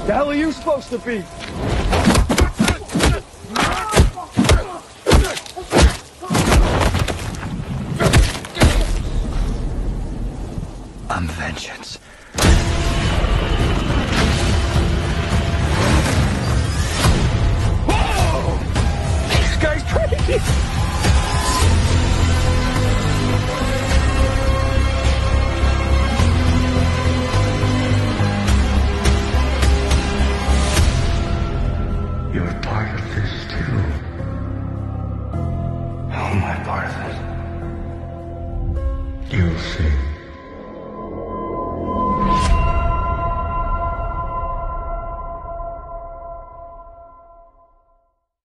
The hell are you supposed to be? I'm vengeance. Whoa! This guy's crazy! You're part of this too. How am I part of it? You'll see.